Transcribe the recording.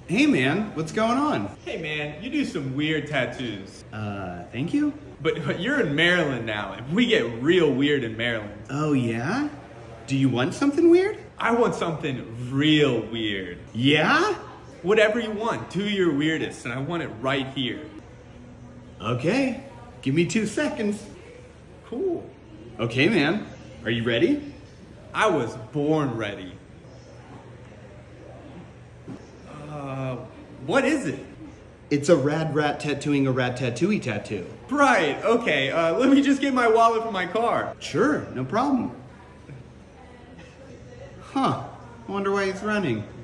Hey man, what's going on? Hey man, you do some weird tattoos. Thank you? But you're in Maryland now, and we get real weird in Maryland. Oh yeah? Do you want something weird? I want something real weird. Yeah? Whatever you want, do your weirdest, and I want it right here. Okay, give me 2 seconds. Cool. Okay man, are you ready? I was born ready. What is it? It's a rad rat tattooing a rat tattooey tattoo. Right, okay, let me just get my wallet from my car. Sure, no problem. Huh, I wonder why he's running.